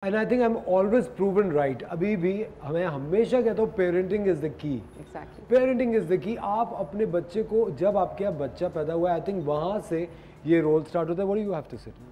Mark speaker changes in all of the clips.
Speaker 1: And I think I'm always proven right. ابھی بھی ہمیں ہمیشہ کہتا ہوں parenting is the key.
Speaker 2: Exactly.
Speaker 1: Parenting is the key. آپ اپنے بچے کو جب آپ کے بچہ پیدا ہوا ہے I think وہاں سے یہ رول سٹارٹ ہوتا ہے. What do you have to say?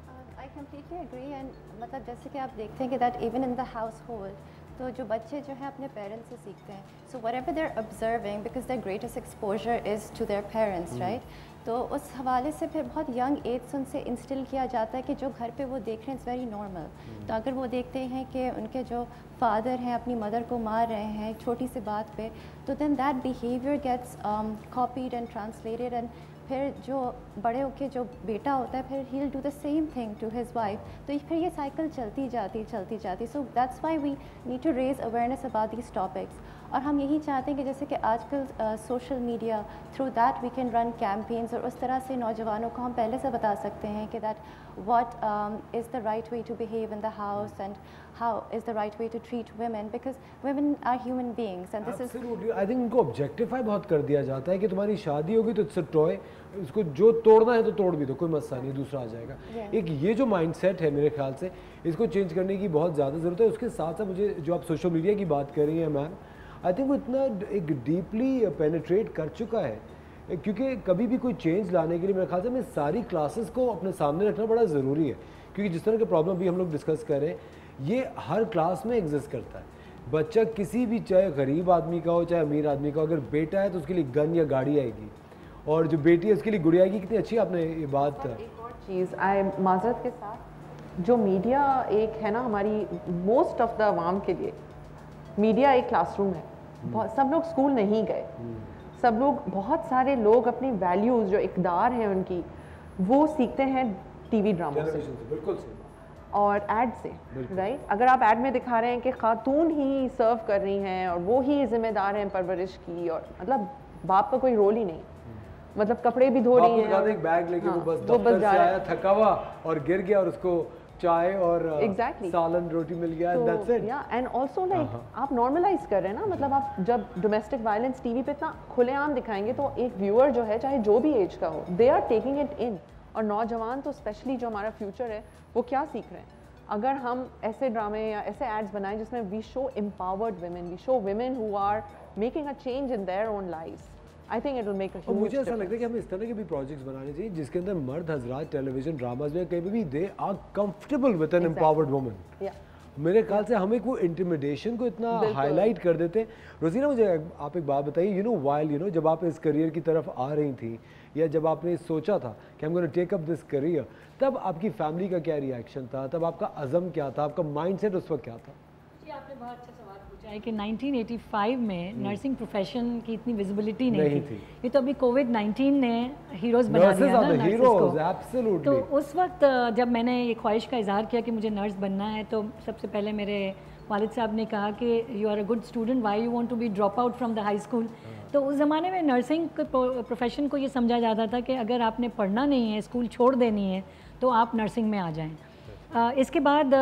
Speaker 3: I completely agree and مطلب جیسے کہ آپ دیکھتے ہیں کہ that even in the household تو جو بچے جو ہیں اپنے پیرنٹس سے سیکھتے ہیں. So whatever they're observing because their greatest exposure is to their parents, right? تو اس حوالے سے پھر بہت ینگ ایج سے ان سے انسٹل کیا جاتا ہے کہ جو گھر پہ وہ دیکھ رہے ہیں اٹس ویری نارمل. تو اگر وہ دیکھتے ہیں کہ ان کے جو فادر ہیں اپنی مدر کو مار رہے ہیں ایک چھوٹی سی بات پہ, تو then that behaviour gets copied and translated and پھر جو بڑے ہو کے جو بیٹا ہوتا ہے پھر ہی will do the same thing to his wife. تو پھر یہ سائیکل چلتی جاتی. So that's why we need to raise awareness about these topics. اور ہم یہی چاہتے ہیں کہ جیسے کہ آج کل social media through that we can run campaigns, اور اس طرح سے نوجوانوں کو ہم پہلے سے بتا سکتے ہیں کہ that what is the right way to behave in the house and how is the right way to treat women because women are human beings and this is
Speaker 1: absolutely. I think ان کو objectify بہت کر دیا جاتا ہے کہ تمہاری شادی ہوگی تو it's a toy, اس کو جو توڑنا ہے تو توڑ بھی دو, کوئی مسئلہ نہیں, دوسرا آ جائے گا. ایک یہ جو مائنڈ سیٹ ہے میرے خیال سے اس کو چینج کرنے کی بہت زیادہ ضرورت ہے. اس کے ساتھ ساتھ مجھے جو آپ سوشل میڈیا کی بات کر رہی ہیں میم, آئی تھنک وہ اتنا ایک ڈیپلی پینیٹریٹ کر چکا ہے کیونکہ کبھی بھی کوئی چینج لانے کے لیے میرے خیال سے ہمیں ساری کلاسز کو اپنے سامنے رکھنا بڑا ضروری ہے. کیونکہ جس طرح کے پرابلم بھی ہم لوگ ڈسکس کر رہے ہیں یہ ہر کلاس میں ایگزسٹ کرتا ہے. بچہ کسی بھی چاہے غریب آدمی کا ہو چاہے امیر آدمی کا ہو, اگر بیٹا ہے تو اس کے لیے گن یا گاڑی آئے گی, اور جو بیٹی ہے اس کے لیے گڑیا آئے گی. کتنی اچھی آپ نے یہ بات.
Speaker 2: ایک اور چیز معذرت کے ساتھ, جو میڈیا ایک ہے نا ہماری موسٹ آف دا عوام کے لیے میڈیا ایک کلاس روم ہے. سب لوگ اسکول نہیں گئے, سب لوگ بہت سارے لوگ اپنی ویلیوز جو اقدار ہیں ان کی وہ سیکھتے ہیں ٹی وی ڈراموں سے.
Speaker 1: بالکل
Speaker 2: اور ایڈ سے, رائٹ. اگر آپ ایڈ میں دکھا رہے ہیں کہ خاتون ہی سرو کر رہی ہیں اور وہ ہی ذمہ دار ہیں پرورش کی, اور مطلب باپ کا کوئی رول ہی نہیں, مطلب کپڑے بھی دھو رہی ہیں,
Speaker 1: ایک بیگ لے کے وہ بس دفتر سے آیا تھکا ہوا اور گر گیا اور اس کو چائے اور سالن روٹی مل گیا. That's it.
Speaker 2: یا اینڈ آلسو لائک آپ نارملائز کر رہے ہیں نا, مطلب آپ جب ڈومیسٹک وائلنس ٹی وی پہ اتنا کھلے عام دکھائیں گے تو ایک ویور جو ہے چاہے جو بھی ایج کا ہو they are taking it in. اور نوجوان تو اسپیشلی جو ہمارا فیوچر ہے وہ کیا سیکھ رہے ہیں. اگر ہم ایسے ڈرامے یا ایسے ایڈس بنائیں جس میں we show empowered women, we show women who are making a change in their own لائفs, I think it will make a huge difference.
Speaker 1: مجھے ایسا لگتا ہے کہ ہمیں اس طرح کے بھی پروجیکٹس بنانے چاہیے جس کے اندر مرد حضرات ٹیلی ویژن ڈراماز میں کہیں بھی they are comfortable with an empowered woman. میرے خیال سے ہم ایک وہ انٹیمیڈیشن کو اتنا ہائی لائٹ کر دیتے ہیں. روزینہ مجھے آپ ایک بات بتائیے, وائل جب آپ اس کریئر کی طرف آ رہی تھیں یا جب آپ نے سوچا تھا کہ I'm going to take up this career, تب آپ کی فیملی کا کیا ریئیکشن تھا, تب آپ کا عزم کیا تھا, آپ کا مائنڈ سیٹ اس وقت کیا تھا؟
Speaker 4: جی آپ نے بہت اچھا سوال پوچھا ہے کہ 1985 میں نرسنگ پروفیشن کی اتنی ویزیبلٹی نہیں تھی. یہ تو ابھی کووڈ-19 نے ہیروز بنا دیا نا نرسز کو. تو اس وقت جب میں نے یہ خواہش کا اظہار کیا کہ مجھے نرس بننا ہے تو سب سے پہلے میرے والد صاحب نے کہا کہ you are a good student, why you want to be drop out from the high school. تو اس زمانے میں نرسنگ کے پروفیشن کو یہ سمجھا جاتا تھا کہ اگر آپ نے پڑھنا نہیں ہے, اسکول چھوڑ دینی ہے, تو آپ نرسنگ میں آ جائیں. اس کے بعد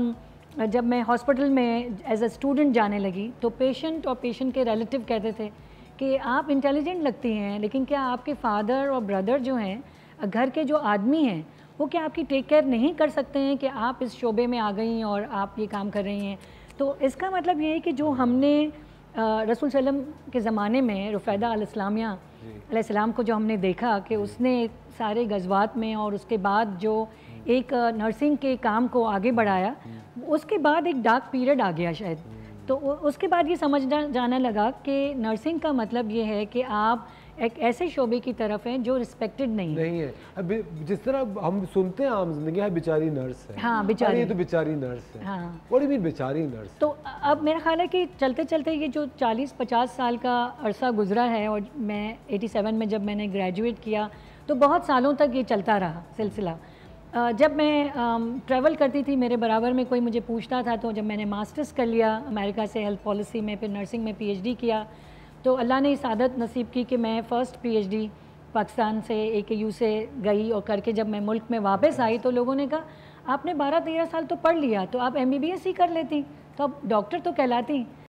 Speaker 4: جب میں ہاسپٹل میں ایز اے اسٹوڈنٹ جانے لگی تو پیشنٹ اور پیشنٹ کے ریلیٹیو کہتے تھے کہ آپ انٹیلیجنٹ لگتی ہیں, لیکن کیا آپ کے فادر اور بردر جو ہیں گھر کے جو آدمی ہیں وہ کیا آپ کی ٹیک کیئر نہیں کر سکتے ہیں کہ آپ اس شعبے میں آ گئی اور آپ یہ کام کر رہی ہیں. تو اس کا مطلب یہ ہے کہ جو ہم نے رسول صلی اللہ علیہ وسلم کے زمانے میں رفیدہ الاسلامیہ علیہ السلام کو جو ہم نے دیکھا کہ اس نے سارے غزوات میں اور اس کے بعد جو ایک نرسنگ کے کام کو آگے بڑھایا, اس کے بعد ایک ڈارک پیریڈ آ گیا شاید. تو اس کے بعد یہ سمجھنا جانے لگا کہ نرسنگ کا مطلب یہ ہے کہ آپ ایک ایسے شعبے کی طرف ہیں جو رسپیکٹڈ نہیں
Speaker 1: ہے. جس طرح ہم سنتے ہیں عام زندگی ہے بیچاری نرس ہے,
Speaker 4: ہاں بیچاری,
Speaker 1: یہ تو بیچاری نرس ہے.
Speaker 4: ہاں
Speaker 1: what do you mean بیچاری نرس؟
Speaker 4: تو اب میرا خیال ہے کہ چلتے چلتے یہ جو 40-50 سال کا عرصہ گزرا ہے, اور میں 87 میں جب میں نے گریجویٹ کیا تو بہت سالوں تک یہ چلتا رہا سلسلہ. جب میں ٹریول کرتی تھی میرے برابر میں کوئی مجھے پوچھتا تھا, تو جب میں نے ماسٹرز کر لیا امریکہ سے ہیلتھ پالیسی میں, پھر نرسنگ میں پی ایچ ڈی کیا, تو اللہ نے سعادت نصیب کی کہ میں first P H D Pakistan سے AKU سے گئی, اور کر کے جب میں ملک میں واپس آئی تو لوگوں نے کہا آپ نے 12-13 سال تو پڑھ لیا, تو آپ MBBS ہی کر لیتی, تو اب ڈاکٹر تو کہلاتی.